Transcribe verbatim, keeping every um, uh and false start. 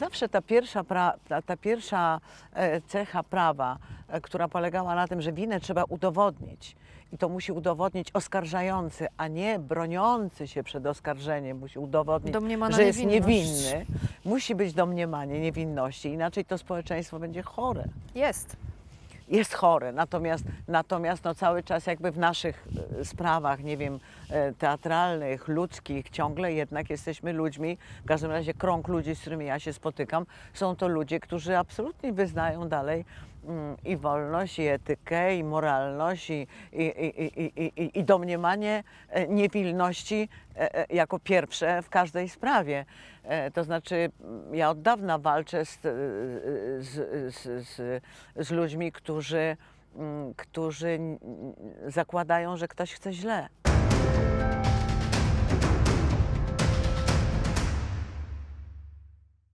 zawsze ta pierwsza, pra, ta, ta pierwsza e, cecha prawa, e, która polegała na tym, że winę trzeba udowodnić. I to musi udowodnić oskarżający, a nie broniący się przed oskarżeniem. Musi udowodnić, Domniemana że jest niewinność. niewinny. Musi być domniemanie niewinności, inaczej to społeczeństwo będzie chore. Jest. Jest chore, natomiast, natomiast no cały czas jakby w naszych e, sprawach, nie wiem, e, teatralnych, ludzkich, ciągle jednak jesteśmy ludźmi, w każdym razie krąg ludzi, z którymi ja się spotykam, są to ludzie, którzy absolutnie wyznają dalej mm, i wolność, i etykę, i moralność, i, i, i, i, i, i, i domniemanie e, niewinności e, e, jako pierwsze w każdej sprawie. E, To znaczy, mm, ja od dawna walczę z, z, z, z, z ludźmi, którzy, mm, którzy mm, zakładają, że ktoś chce źle.